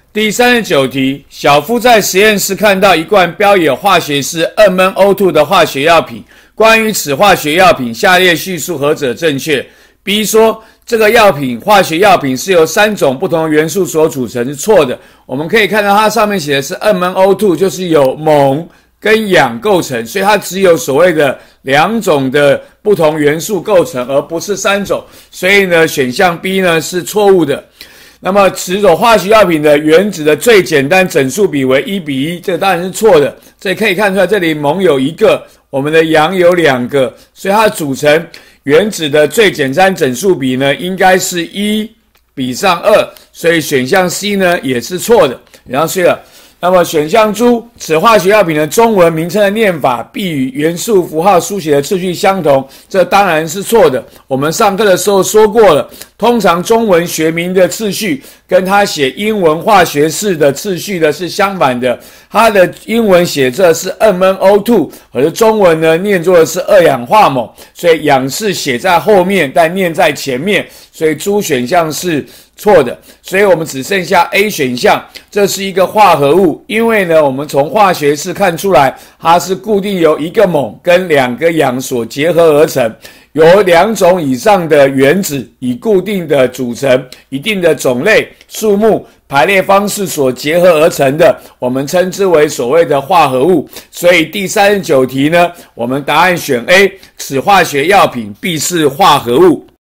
第39题，小夫在实验室看到一罐标有化学式 2MnO2 的化学药品，关于此化学药品，下列叙述何者正确 ？B 说这个化学药品是由3种不同的元素所组成，是错的。我们可以看到它上面写的是 2MnO2，就是由锰跟氧构成，所以它只有所谓的2种的不同元素构成，而不是3种。所以呢，选项 B 呢是错误的。那么此种化学药品的原子的最简单整数比为1:1，这个当然是错的。这里可以看出来，这里锰有1个，我们的氧有2个，所以它组成原子的最简单整数比呢，应该是1:2，所以选项 C 呢也是错的。然后对了，那么选项猪，此化学药品的中文名称的念法必与元素符号书写的次序相同，这当然是错的。我们上课的时候说过了，通常中文学名的次序跟他写英文化学式的次序的是相反的。它的英文写这是 2MnO2， 而中文呢念作的是2氧化锰，所以氧是写在后面，但念在前面，所以猪选项是错的。所以我们只剩下 A 选项，这是一个化合物，因为呢我们从化学式看出来，它是固定由1个锰跟2个氧所结合而成，由2种以上的原子以固定的组成、一定的种类、数目、排列方式所结合而成的，我们称之为所谓的化合物。所以第39题呢，我们答案选 A， 此化学药品必是化合物。